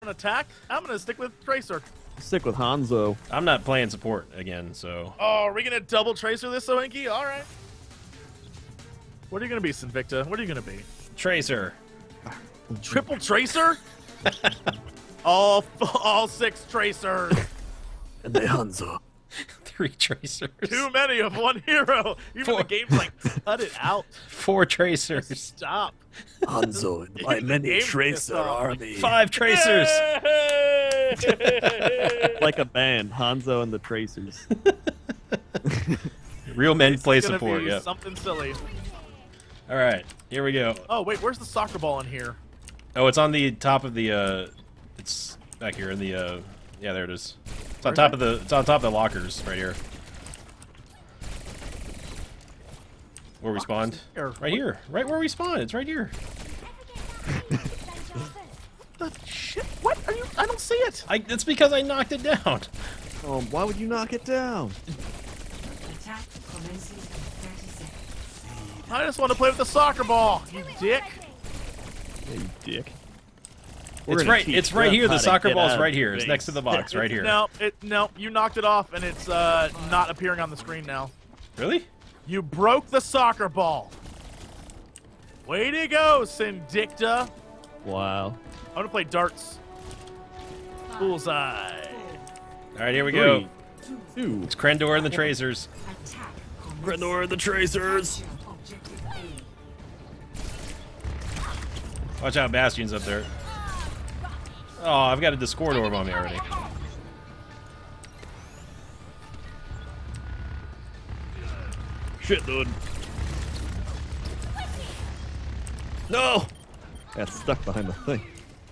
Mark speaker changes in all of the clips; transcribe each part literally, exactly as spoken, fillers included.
Speaker 1: gonna attack. I'm gonna stick with Tracer.
Speaker 2: Stick with Hanzo.
Speaker 3: I'm not playing support again, so.
Speaker 1: Oh, are we gonna double Tracer this, Soinky? All right. What are you gonna be, Sinvicta? What are you gonna be?
Speaker 3: Tracer.
Speaker 1: Triple Tracer? all all six Tracers.
Speaker 2: And the Hanzo.
Speaker 3: Three Tracers.
Speaker 1: Too many of one hero. Even
Speaker 3: Four.
Speaker 1: the game's like, cut it out.
Speaker 3: Four Tracers.
Speaker 1: Stop.
Speaker 2: Hanzo and my
Speaker 1: The
Speaker 2: many
Speaker 1: game's
Speaker 2: Tracer
Speaker 1: pissed off.
Speaker 2: army.
Speaker 3: Five Tracers.
Speaker 1: Yay!
Speaker 2: Like a band, Hanzo and the Tracers.
Speaker 3: Real men play
Speaker 1: It's gonna
Speaker 3: support,
Speaker 1: be
Speaker 3: yeah.
Speaker 1: something silly.
Speaker 3: All right, here we go.
Speaker 1: Oh wait, where's the soccer ball in here?
Speaker 3: Oh, it's on the top of the, uh, it's back here in the, uh, yeah, there it is. It's on
Speaker 1: Where's
Speaker 3: top
Speaker 1: it?
Speaker 3: of the, it's on top of the lockers right here. Where we spawned.
Speaker 1: Here.
Speaker 3: Right here. Right where we spawned. It's right here.
Speaker 1: The shit? What are you? I don't see it.
Speaker 3: I, it's because I knocked it down.
Speaker 2: Um, why would you knock it down?
Speaker 4: Attack commences in thirty seconds.
Speaker 1: I just want to play with the soccer ball. You dick.
Speaker 2: Yeah, you dick. We're
Speaker 3: It's
Speaker 2: gonna
Speaker 3: right.
Speaker 2: teach
Speaker 3: It's right
Speaker 2: them
Speaker 3: here.
Speaker 2: how
Speaker 3: The
Speaker 2: to
Speaker 3: soccer
Speaker 2: get
Speaker 3: ball's
Speaker 2: out
Speaker 3: right
Speaker 2: of
Speaker 3: here. It's
Speaker 2: base.
Speaker 3: next to the box. Right here.
Speaker 1: No, it no. You knocked it off, and it's uh not appearing on the screen now.
Speaker 3: Really?
Speaker 1: You broke the soccer ball. Way to go, Syndicta.
Speaker 2: Wow.
Speaker 1: I'm gonna play darts. Bullseye.
Speaker 3: All right, here we go.
Speaker 2: Three, two.
Speaker 3: It's Krendor and the Tracers.
Speaker 4: Attack
Speaker 2: Grenor and the Tracers.
Speaker 4: objective A.
Speaker 3: Watch out, Bastion's up there. Oh, I've got a Discord orb on me already.
Speaker 2: Shit, dude. No! Got stuck behind the thing.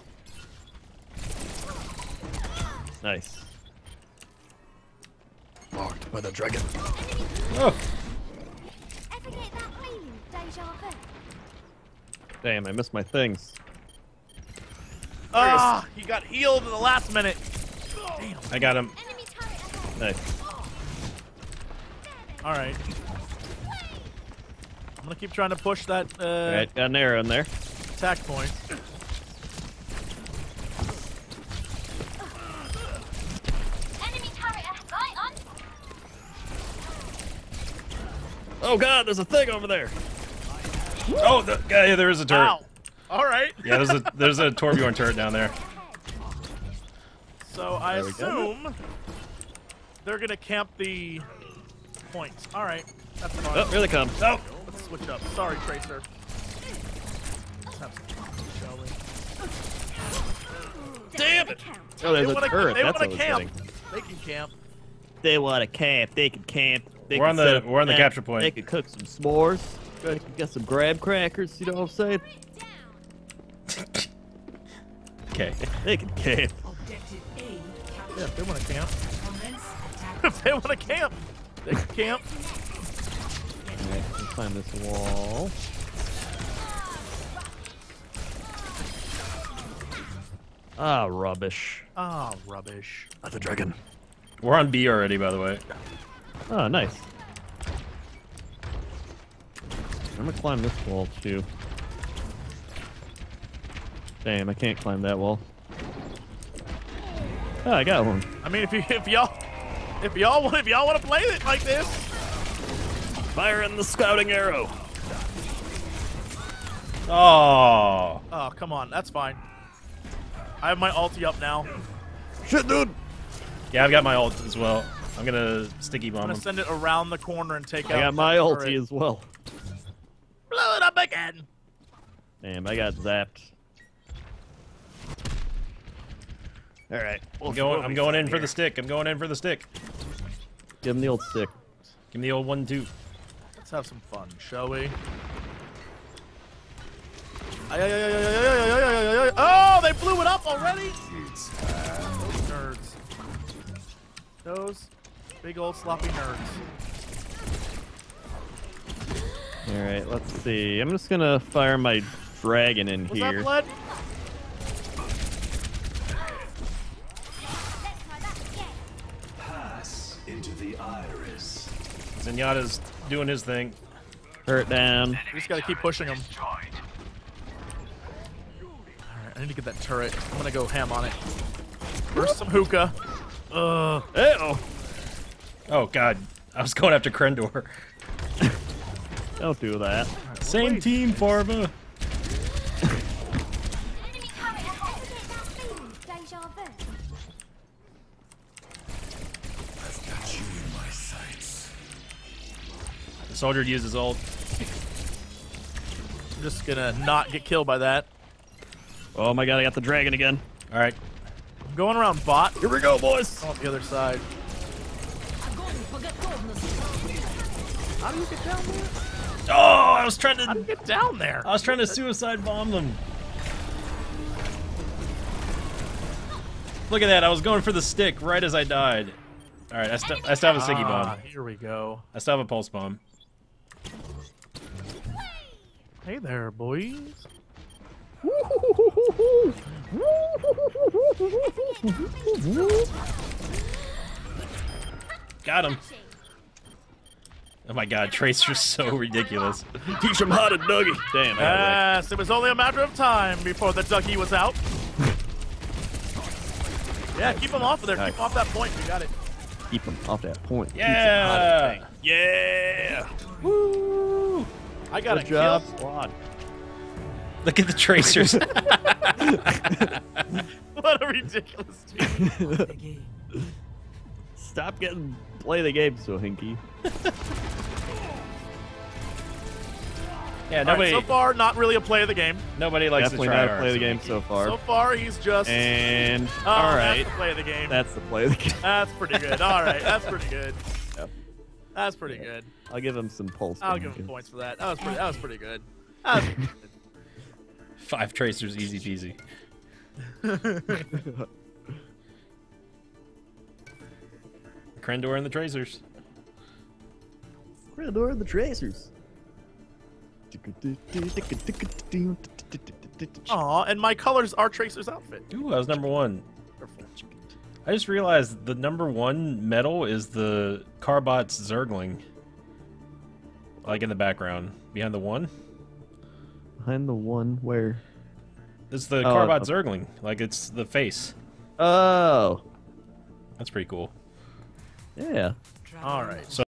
Speaker 2: Nice. Marked by the dragon.
Speaker 3: Oh,
Speaker 5: Ever get that feeling of deja vu?
Speaker 2: Damn, I missed my things.
Speaker 1: Ah, he got healed in the last minute. Damn.
Speaker 3: I got him.
Speaker 5: Enemy turret ahead.
Speaker 2: Nice.
Speaker 1: All right. I'm gonna keep trying to push that uh,
Speaker 2: Alright, got an arrow in there.
Speaker 1: attack point.
Speaker 5: Enemy turret ahead. Right on.
Speaker 2: Oh god, there's a thing over there!
Speaker 3: Oh, the, yeah, there is a turret.
Speaker 1: Wow. All right.
Speaker 3: Yeah, there's a there's a Torbjorn turret down there.
Speaker 1: So I
Speaker 2: There we go.
Speaker 1: assume they're gonna camp the point. All right. That's fine.
Speaker 2: Oh, here they come.
Speaker 3: Oh,
Speaker 1: Let's switch up. Sorry, Tracer. Let's have some fun, shall we?
Speaker 2: Damn it!
Speaker 5: Count.
Speaker 2: Oh, there's
Speaker 1: They
Speaker 2: a
Speaker 1: wanna-
Speaker 2: turret.
Speaker 1: They
Speaker 2: That's
Speaker 1: want
Speaker 2: what
Speaker 1: to
Speaker 2: I was
Speaker 1: camp.
Speaker 2: getting.
Speaker 1: They can camp.
Speaker 2: They want to camp. They can camp. They
Speaker 3: We're
Speaker 2: can
Speaker 3: on the-
Speaker 2: set up
Speaker 3: we're on the
Speaker 2: camp.
Speaker 3: capture point.
Speaker 2: They can cook some s'mores. They can get some grab crackers. You know what I'm saying?
Speaker 3: okay.
Speaker 2: They can camp.
Speaker 4: Objective A
Speaker 1: Yeah, if they want to camp.
Speaker 4: commence attack.
Speaker 1: If they want to camp, they can camp.
Speaker 2: Alright, let's climb this wall. Ah, rubbish.
Speaker 1: Ah, rubbish.
Speaker 2: That's a dragon.
Speaker 3: We're on B already, by the way.
Speaker 2: Oh, nice. I'm gonna climb this wall too. Damn, I can't climb that wall. Oh, I got one.
Speaker 1: I mean, if you if y'all if y'all want if y'all want to play it like this,
Speaker 2: Fire in the scouting arrow.
Speaker 3: Oh,
Speaker 1: oh come on, that's fine. I have my ulti up now.
Speaker 2: Shit, dude.
Speaker 3: yeah, I've got my ult as well. I'm gonna sticky
Speaker 1: I'm
Speaker 3: bomb
Speaker 1: gonna
Speaker 3: him.
Speaker 1: send it around the corner and take out.
Speaker 2: I got my
Speaker 1: that
Speaker 2: ulti
Speaker 1: turret.
Speaker 2: as well.
Speaker 1: Blow it up again.
Speaker 2: Damn, I got zapped. All right,
Speaker 3: I'm going. I'm going in for the stick. I'm going in for the stick.
Speaker 2: Give him the old stick.
Speaker 3: Give me the old one two.
Speaker 1: Let's have some fun, shall we? Ay, ay, ay, ay, ay, ay, ay, ay, ay, ay. Oh, they blew it up already. Those nerds. Those big old sloppy nerds.
Speaker 2: All right, let's see. I'm just gonna fire my dragon in
Speaker 1: Was
Speaker 2: here.
Speaker 1: that blood?
Speaker 5: Let's try that again.
Speaker 6: Pass into the iris.
Speaker 3: Zenyatta's doing his thing.
Speaker 2: Hurt down.
Speaker 1: We just gotta keep pushing them. I need to get that turret. I'm gonna go ham on it. First, some hookah. Ugh.
Speaker 2: Uh-oh.
Speaker 3: Oh god, I was going after Krendor.
Speaker 2: Don't do that.
Speaker 3: Same
Speaker 1: wait.
Speaker 3: team, Farva.
Speaker 5: Enemy turret ahead. Ever get that feeling? Deja vu.
Speaker 6: I've got you in my sights.
Speaker 3: The soldier uses ult.
Speaker 1: I'm just gonna not get killed by that.
Speaker 2: Oh my god, I got the dragon again.
Speaker 3: All right.
Speaker 1: I'm going around bot.
Speaker 2: Here we go, boys.
Speaker 1: On the other side. How do you get down there?
Speaker 3: Oh, I was trying
Speaker 1: How do
Speaker 3: to.
Speaker 1: you get down there?
Speaker 3: I was trying to suicide bomb them. Look at that! I was going for the stick right as I died. All right, I, st I still have a Siggy
Speaker 1: Ah,
Speaker 3: bomb.
Speaker 1: here we go.
Speaker 3: I still have a pulse bomb.
Speaker 1: Hey there, boys.
Speaker 3: Got him. Oh my god, Tracer's so ridiculous.
Speaker 2: Teach him how to Dougie. Damn. I got wrecked.
Speaker 1: Yes, it was only a matter of time before the ducky was out. Yeah, keep him off of there. Keep him off that point. You got it.
Speaker 2: Keep him off that point. Teach him
Speaker 3: Yeah!
Speaker 2: how to Yeah.
Speaker 1: Woo! I got a
Speaker 2: Good job,
Speaker 1: kill.
Speaker 2: squad.
Speaker 3: Look at the Tracers.
Speaker 1: What a ridiculous team.
Speaker 2: Stop getting play the game so hinky.
Speaker 3: Yeah,
Speaker 1: All right,
Speaker 3: nobody,
Speaker 1: so far, not really a play of the game.
Speaker 3: nobody likes
Speaker 2: Definitely
Speaker 3: to try
Speaker 2: not a play of the game so far.
Speaker 1: So far, he's just.
Speaker 2: And
Speaker 1: oh,
Speaker 2: all right,
Speaker 1: That's the play of the game.
Speaker 2: that's the play of the game.
Speaker 1: That's pretty good. All right, that's pretty good.
Speaker 2: Yep.
Speaker 1: That's pretty good.
Speaker 2: I'll give him some pulse.
Speaker 1: I'll give him points for that. That was pretty. That was pretty good. That was pretty good.
Speaker 3: Five Tracers, easy peasy. Krendor and the Tracers.
Speaker 2: Krendor and the Tracers.
Speaker 1: Aw, and my colors are Tracer's outfit.
Speaker 3: Ooh, I was number one. I just realized the number one medal is the Carbot's Zergling. Like in the background, behind the one.
Speaker 2: Behind the one where?
Speaker 3: It's the
Speaker 2: Oh,
Speaker 3: Carbot
Speaker 2: okay.
Speaker 3: Zergling. Like it's the face.
Speaker 2: Oh.
Speaker 3: That's pretty cool.
Speaker 2: Yeah.
Speaker 1: All right.
Speaker 3: So